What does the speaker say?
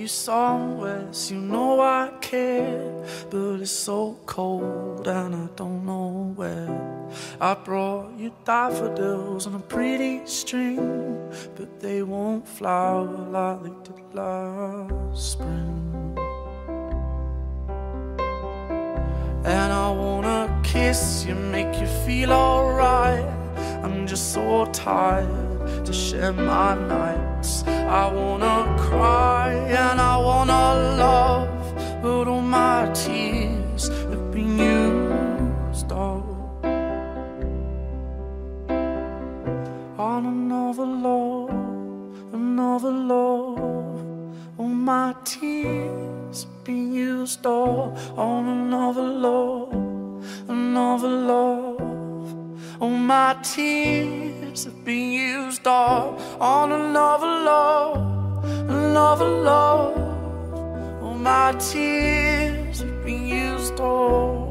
somewhere, so you know I care. But it's so cold and I don't know where. I brought you daffodils on a pretty string, but they won't flower like they did last spring. And I wanna kiss you, make you feel alright. I'm just so tired to share my nights. I wanna cry and I wanna love, but all my tears have been used up on another love, another love. All my tears have been used up on another love, another love. All my tears have been used up on another love, another love. All my tears have been used up.